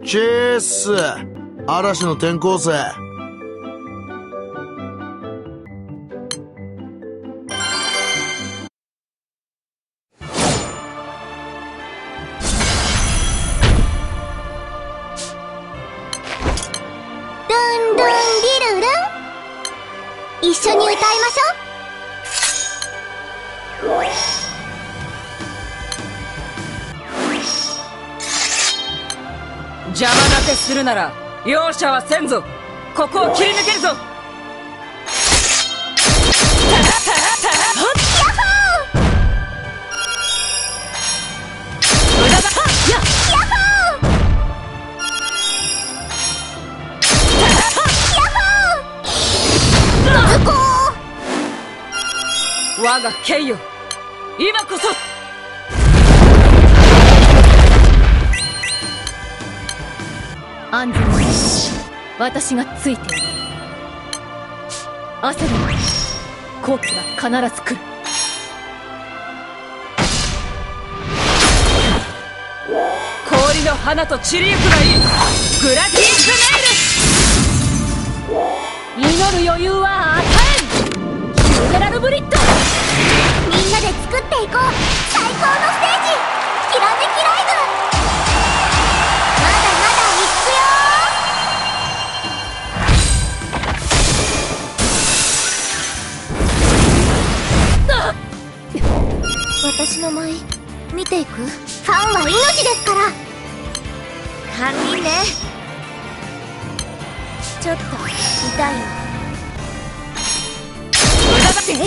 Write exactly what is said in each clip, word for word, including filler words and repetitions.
チェース、嵐の転校生。 一緒に歌いましょう。 邪魔立てするなら容赦はせんぞ。ここを切り抜けるぞ。無駄だ。やっ我が剣よ、今こそ。 安全に私がついている。朝でも好機は必ず来る。 氷の花と散りゆくがいい。グラディエスネイル。 祈る余裕は与えん。ミネラルブリッド。 みんなで作っていこう最高のステージ、きらめきライブ。まだまだいくよ。私の舞見ていく。ファンは命ですから。堪忍ね。ちょっと痛いよ。えいくよ。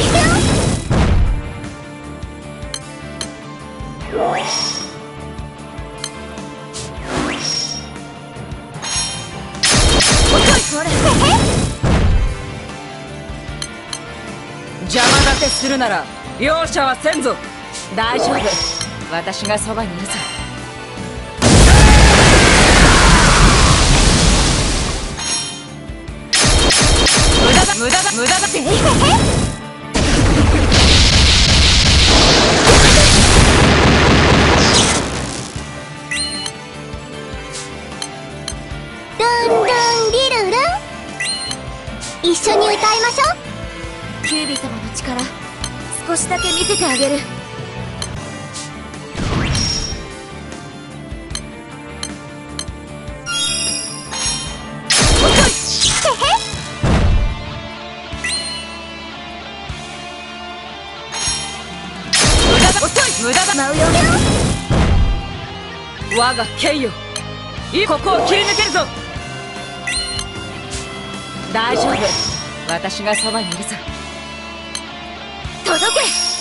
邪魔立てするなら容赦はせんぞ。大丈夫、私がそばにいるぞ。無駄だ無駄だ無駄だ。えい一緒に歌いましょう。キュービー様の力少しだけ見せてあげる。 無駄だ。 舞うよ。 我が剣よ、ここを切り抜けるぞ。大丈夫、私がそばにいるさ。 届け。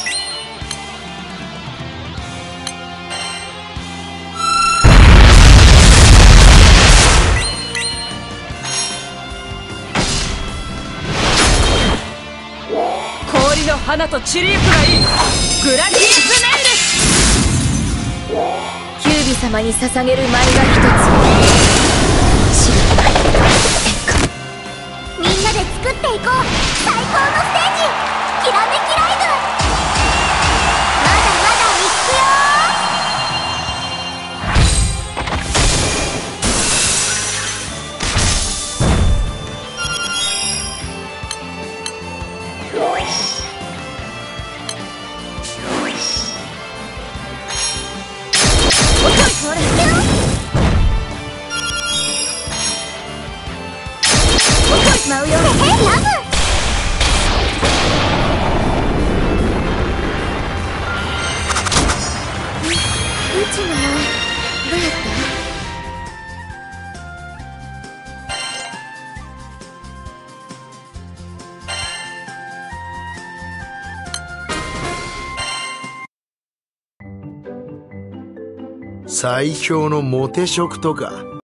氷の花と散りゆくがいい。グラディエスネイル。 キュービ様に捧げる舞が一つ。知らないみんなで作っていこう最高のステージ、きらめきライブ。まだまだいくよ。ほらよ。舞うよ。ラブ。うちの舞どうやった？ 最強のモテ職とか